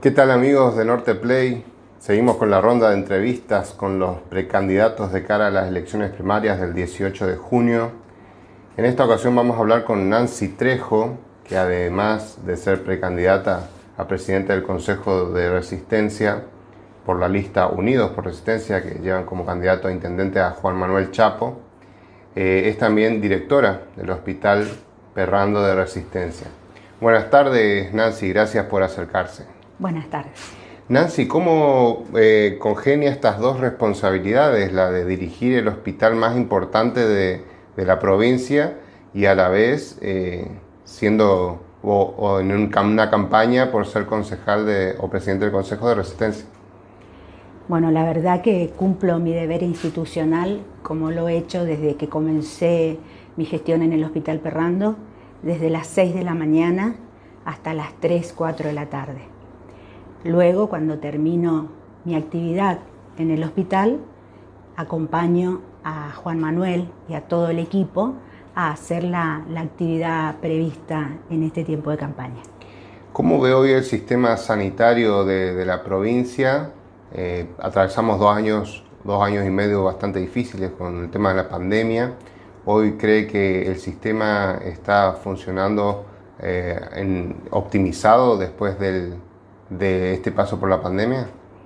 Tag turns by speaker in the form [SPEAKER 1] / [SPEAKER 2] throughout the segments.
[SPEAKER 1] ¿Qué tal, amigos de Norte Play? Seguimos con la ronda de entrevistas con los precandidatos de cara a las elecciones primarias del 18 de junio. En esta ocasión vamos a hablar con Nancy Trejo, que además de ser precandidata a presidenta del Consejo de Resistencia por la lista Unidos por Resistencia, que llevan como candidato a intendente a Juan Manuel Chapo, es también directora del Hospital Perrando de Resistencia. Buenas tardes, Nancy, gracias por acercarse.
[SPEAKER 2] Buenas tardes.
[SPEAKER 1] Nancy, ¿cómo congenia estas dos responsabilidades, la de dirigir el hospital más importante de la provincia y a la vez siendo en una campaña por ser concejal o presidente del Consejo de Resistencia?
[SPEAKER 2] Bueno, la verdad que cumplo mi deber institucional como lo he hecho desde que comencé mi gestión en el Hospital Perrando, desde las 6 de la mañana hasta las 3, 4 de la tarde. Luego, cuando termino mi actividad en el hospital, acompaño a Juan Manuel y a todo el equipo a hacer la actividad prevista en este tiempo de campaña.
[SPEAKER 1] ¿Cómo ve hoy el sistema sanitario de la provincia? Atravesamos dos años y medio bastante difíciles con el tema de la pandemia. ¿Hoy cree que el sistema está funcionando optimizado después de este paso por la pandemia?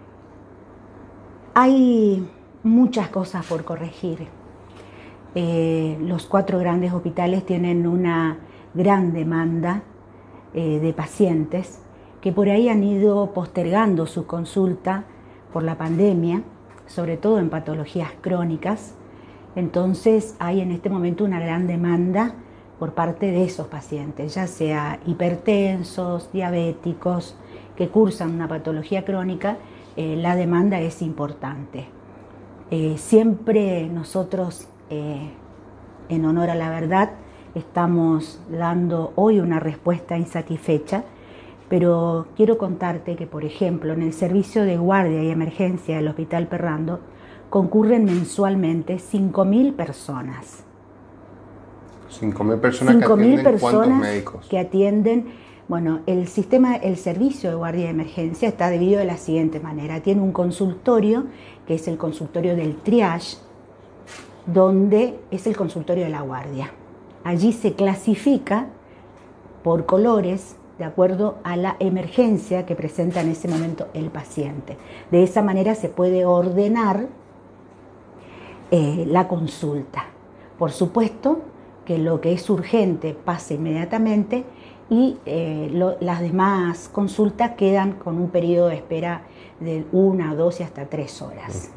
[SPEAKER 2] Hay muchas cosas por corregir. Los 4 grandes hospitales tienen una gran demanda de pacientes que por ahí han ido postergando su consulta por la pandemia, sobre todo en patologías crónicas. Entonces hay en este momento una gran demanda por parte de esos pacientes, ya sea hipertensos, diabéticos, que cursan una patología crónica. La demanda es importante. Siempre nosotros, en honor a la verdad, estamos dando hoy una respuesta insatisfecha, pero quiero contarte que, por ejemplo, en el servicio de guardia y emergencia del Hospital Perrando concurren mensualmente 5.000 personas.
[SPEAKER 1] 5.000 personas que atienden, ¿cuántos médicos?
[SPEAKER 2] Que atienden. Bueno, el servicio de guardia de emergencia está dividido de la siguiente manera. Tiene un consultorio, que es el consultorio del triage, donde es el consultorio de la guardia. Allí se clasifica por colores de acuerdo a la emergencia que presenta en ese momento el paciente. De esa manera se puede ordenar la consulta. Por supuesto que lo que es urgente pasa inmediatamente y las demás consultas quedan con un periodo de espera de 1, 2 y hasta 3 horas.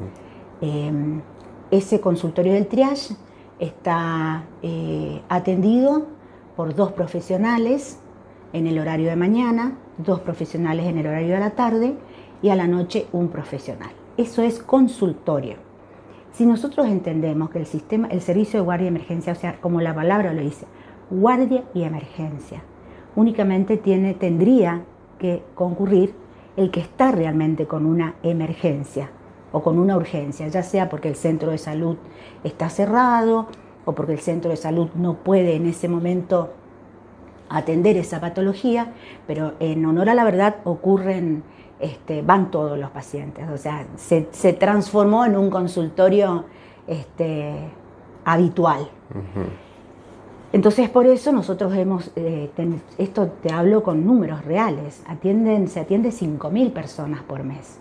[SPEAKER 2] Ese consultorio del triage está atendido por 2 profesionales en el horario de mañana, 2 profesionales en el horario de la tarde y a la noche un profesional. Eso es consultorio. Si nosotros entendemos que el servicio de guardia y emergencia, o sea, como la palabra lo dice, guardia y emergencia, únicamente tendría que concurrir el que está realmente con una emergencia o con una urgencia, ya sea porque el centro de salud está cerrado o porque el centro de salud no puede en ese momento atender esa patología, pero en honor a la verdad van todos los pacientes, o sea, se transformó en un consultorio habitual. Entonces, por eso nosotros esto te hablo con números reales, se atiende 5.000 personas por mes.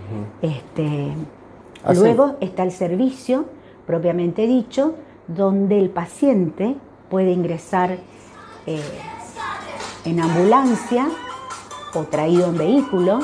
[SPEAKER 2] Luego está el servicio, propiamente dicho, donde el paciente puede ingresar en ambulancia o traído en vehículo.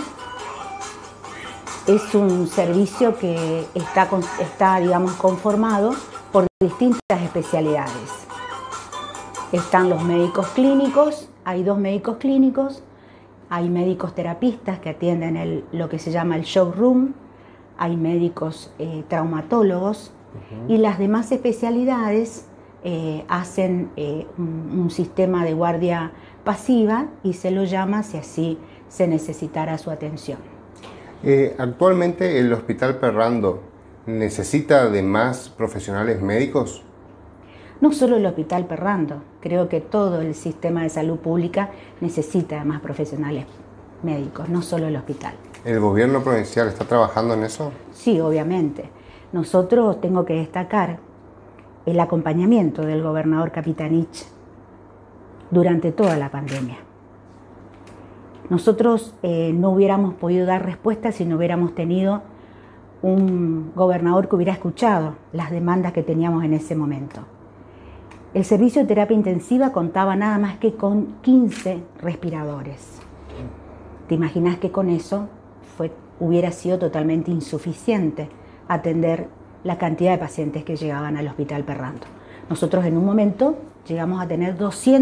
[SPEAKER 2] Es un servicio que está digamos, conformado por distintas especialidades. Están los médicos clínicos, hay 2 médicos clínicos, hay médicos terapistas que atienden lo que se llama el shock room, hay médicos traumatólogos y las demás especialidades hacen un sistema de guardia pasiva y se lo llama si así se necesitara su atención.
[SPEAKER 1] Actualmente el Hospital Perrando necesita de más profesionales médicos.
[SPEAKER 2] No solo el Hospital Perrando, creo que todo el sistema de salud pública necesita de más profesionales médicos, no solo el hospital.
[SPEAKER 1] ¿El gobierno provincial está trabajando en eso?
[SPEAKER 2] Sí, obviamente. Nosotros, tengo que destacar el acompañamiento del gobernador Capitanich durante toda la pandemia. Nosotros no hubiéramos podido dar respuesta si no hubiéramos tenido un gobernador que hubiera escuchado las demandas que teníamos en ese momento. El servicio de terapia intensiva contaba nada más que con 15 respiradores. ¿Te imaginas que con eso hubiera sido totalmente insuficiente atender la cantidad de pacientes que llegaban al Hospital Perrando? Nosotros en un momento llegamos a tener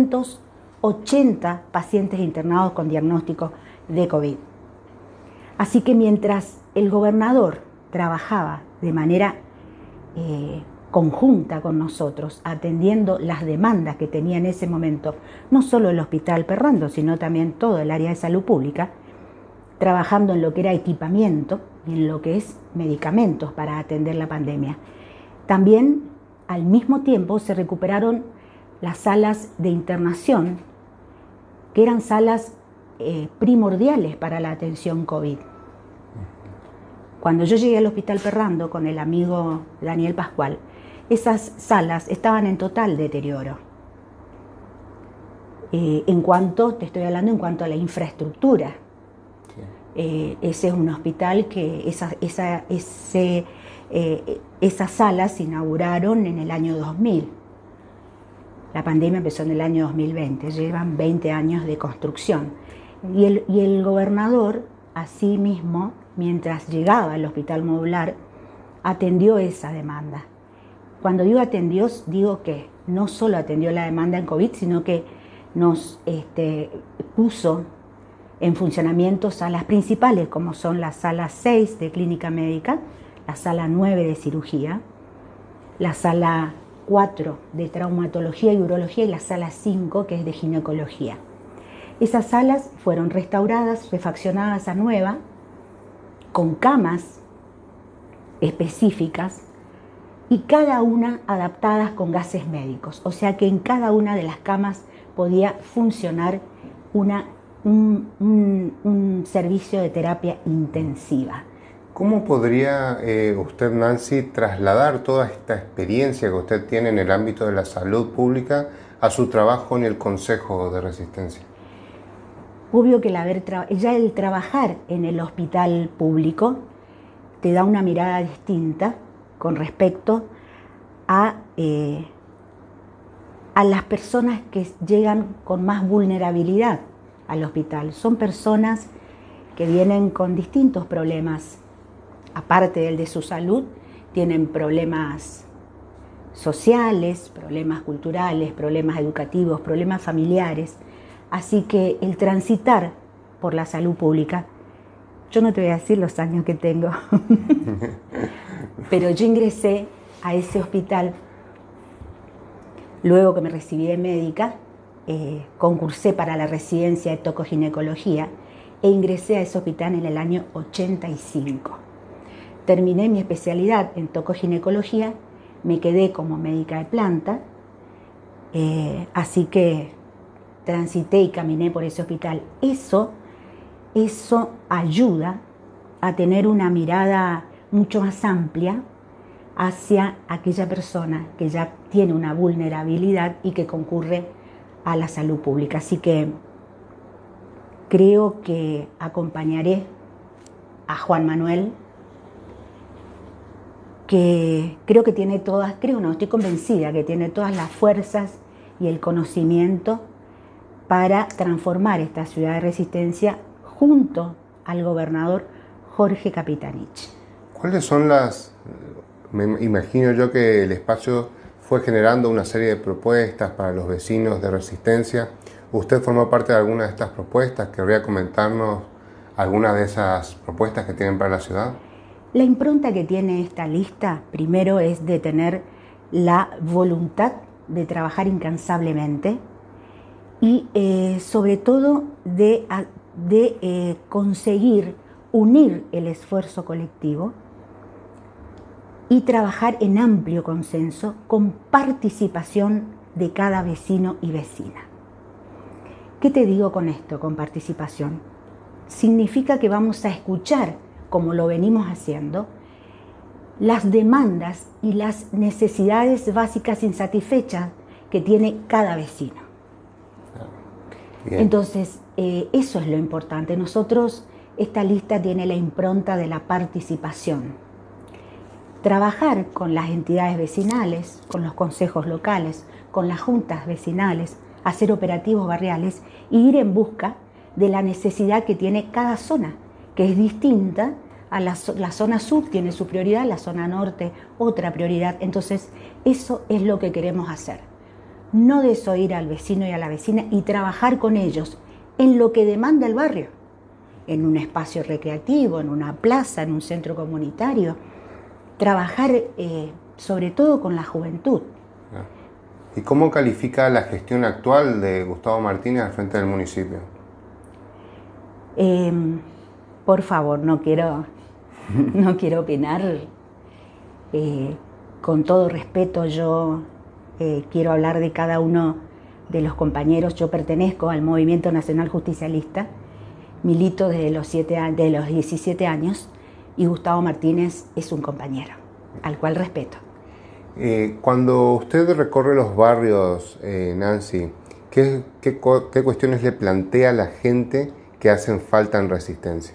[SPEAKER 2] 280 pacientes internados con diagnóstico de COVID. Así que mientras el gobernador trabajaba de manera conjunta con nosotros, atendiendo las demandas que tenía en ese momento, no solo el Hospital Perrando, sino también todo el área de salud pública, trabajando en lo que era equipamiento y en lo que es medicamentos para atender la pandemia. También, al mismo tiempo, se recuperaron las salas de internación, que eran salas primordiales para la atención COVID. Cuando yo llegué al Hospital Perrando con el amigo Daniel Pascual, esas salas estaban en total deterioro. Te estoy hablando en cuanto a la infraestructura. Ese es un hospital que esas salas se inauguraron en el año 2000. La pandemia empezó en el año 2020, llevan 20 años de construcción. Y el gobernador, asimismo, mientras llegaba al hospital modular, atendió esa demanda. Cuando digo atendió, digo que no solo atendió la demanda en COVID, sino que nos puso en funcionamiento salas principales, como son la sala 6 de clínica médica, la sala 9 de cirugía, la sala 4 de traumatología y urología y la sala 5 que es de ginecología. Esas salas fueron restauradas, refaccionadas a nueva, con camas específicas y cada una adaptadas con gases médicos. O sea que en cada una de las camas podía funcionar un servicio de terapia intensiva.
[SPEAKER 1] ¿Cómo podría usted, Nancy, trasladar toda esta experiencia que usted tiene en el ámbito de la salud pública a su trabajo en el Consejo de Resistencia?
[SPEAKER 2] Obvio que ya el trabajar en el hospital público te da una mirada distinta con respecto a las personas que llegan con más vulnerabilidad al hospital. Son personas que vienen con distintos problemas. Aparte del de su salud, tienen problemas sociales, problemas culturales, problemas educativos, problemas familiares. Así que el transitar por la salud pública, yo no te voy a decir los años que tengo, pero yo ingresé a ese hospital luego que me recibí de médica, concursé para la residencia de tocoginecología e ingresé a ese hospital en el año 85. Terminé mi especialidad en tocoginecología, me quedé como médica de planta, así que transité y caminé por ese hospital. Eso ayuda a tener una mirada mucho más amplia hacia aquella persona que ya tiene una vulnerabilidad y que concurre a la salud pública. Así que creo que acompañaré a Juan Manuel, que creo que tiene todas, estoy convencida que tiene todas las fuerzas y el conocimiento para transformar esta ciudad de Resistencia junto al gobernador Jorge Capitanich.
[SPEAKER 1] ¿Cuáles son me imagino yo que el espacio fue generando una serie de propuestas para los vecinos de Resistencia? ¿Usted formó parte de alguna de estas propuestas? ¿Querría comentarnos alguna de esas propuestas que tienen para la ciudad?
[SPEAKER 2] La impronta que tiene esta lista, primero, es de tener la voluntad de trabajar incansablemente y sobre todo de conseguir unir el esfuerzo colectivo y trabajar en amplio consenso con participación de cada vecino y vecina. ¿Qué te digo con esto, con participación? significa que vamos a escuchar, como lo venimos haciendo, las demandas y las necesidades básicas insatisfechas que tiene cada vecino.
[SPEAKER 1] Bien.
[SPEAKER 2] Entonces, eso es lo importante. Nosotros, esta lista tiene la impronta de la participación. Trabajar con las entidades vecinales, con los consejos locales, con las juntas vecinales, hacer operativos barriales y ir en busca de la necesidad que tiene cada zona, que es distinta a la zona sur, tiene su prioridad, la zona norte otra prioridad. Entonces, eso es lo que queremos hacer. No desoír al vecino y a la vecina y trabajar con ellos en lo que demanda el barrio, en un espacio recreativo, en una plaza, en un centro comunitario. Trabajar sobre todo con la juventud.
[SPEAKER 1] ¿Y cómo califica la gestión actual de Gustavo Martínez al frente del municipio?
[SPEAKER 2] Por favor, no quiero opinar. Con todo respeto, yo quiero hablar de cada uno de los compañeros. Yo pertenezco al Movimiento Nacional Justicialista, milito desde los 17 años, y Gustavo Martínez es un compañero, al cual respeto.
[SPEAKER 1] Cuando usted recorre los barrios, Nancy, ¿qué cuestiones le plantea a la gente que hacen falta en Resistencia?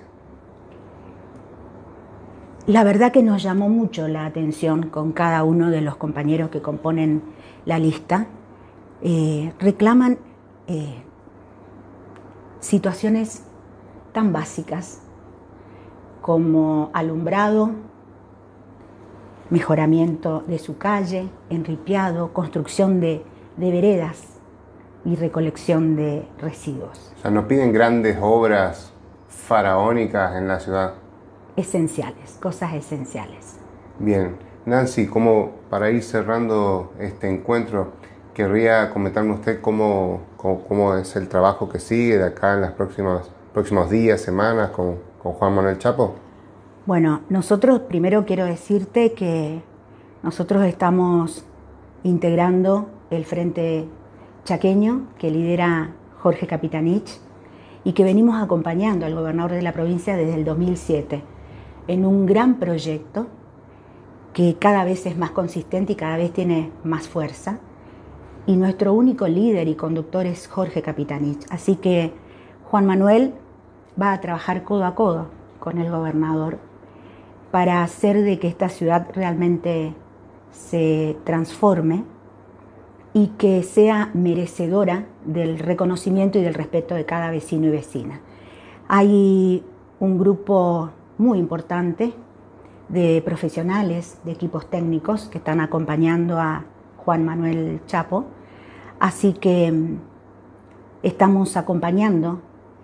[SPEAKER 2] La verdad que nos llamó mucho la atención con cada uno de los compañeros que componen la lista. Reclaman situaciones tan básicas como alumbrado, mejoramiento de su calle, enripiado, construcción de veredas y recolección de residuos.
[SPEAKER 1] O sea, nos piden grandes obras faraónicas en la ciudad.
[SPEAKER 2] Esenciales, cosas esenciales.
[SPEAKER 1] Bien, Nancy, como para ir cerrando este encuentro, querría comentarme usted cómo es el trabajo que sigue de acá en los próximos días, semanas con Juan Manuel Chapo.
[SPEAKER 2] Bueno, nosotros primero quiero decirte que nosotros estamos integrando el Frente Chaqueño que lidera Jorge Capitanich y que venimos acompañando al gobernador de la provincia desde el 2007 en un gran proyecto que cada vez es más consistente y cada vez tiene más fuerza. Y nuestro único líder y conductor es Jorge Capitanich. Así que Juan Manuel va a trabajar codo a codo con el gobernador para hacer de que esta ciudad realmente se transforme y que sea merecedora del reconocimiento y del respeto de cada vecino y vecina. Hay un grupo muy importante de profesionales, de equipos técnicos que están acompañando a Juan Manuel Chapo, así que estamos acompañando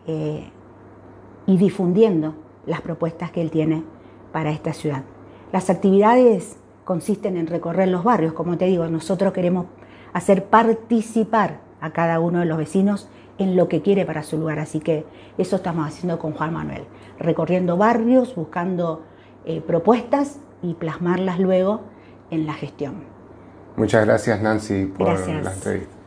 [SPEAKER 2] y difundiendo las propuestas que él tiene para esta ciudad. Las actividades consisten en recorrer los barrios, como te digo, nosotros queremos hacer participar a cada uno de los vecinos en lo que quiere para su lugar, así que eso estamos haciendo con Juan Manuel, recorriendo barrios, buscando propuestas y plasmarlas luego en la gestión.
[SPEAKER 1] Muchas gracias, Nancy, por
[SPEAKER 2] Gracias.
[SPEAKER 1] la entrevista.